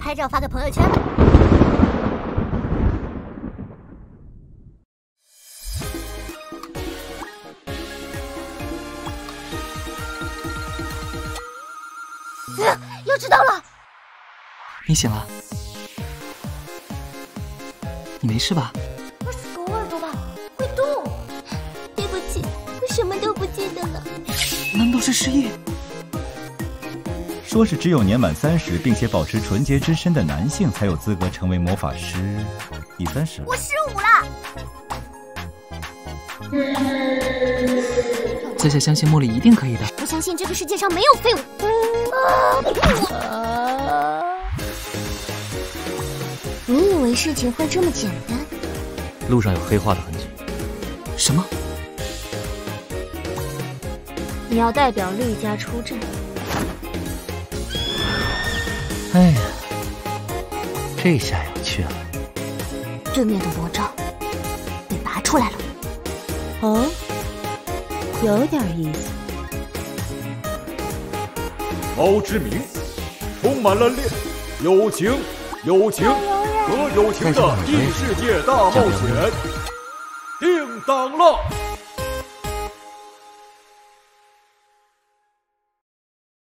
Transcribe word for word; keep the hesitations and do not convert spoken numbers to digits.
拍照发个朋友圈吧。呃，又迟到了。 你醒了？你没事吧？ 那是狗耳朵吧？会动。对不起，我什么都不记得了。 难道是失忆？ 说是只有年满三十并且保持纯洁之身的男性才有资格成为魔法师。你三十了？ 我十五了。 夏夏相信茉莉一定可以的。 我相信这个世界上没有废物。啊、你以为事情会这么简单？ 路上有黑化的痕迹。 什么？ 你要代表绿家出阵。 哎呀，这下有趣了。 对面的魔杖被拔出来了。 哦，有点意思。 猫之名，充满了恋、友情、友情和友情的异世界大冒险，定档了。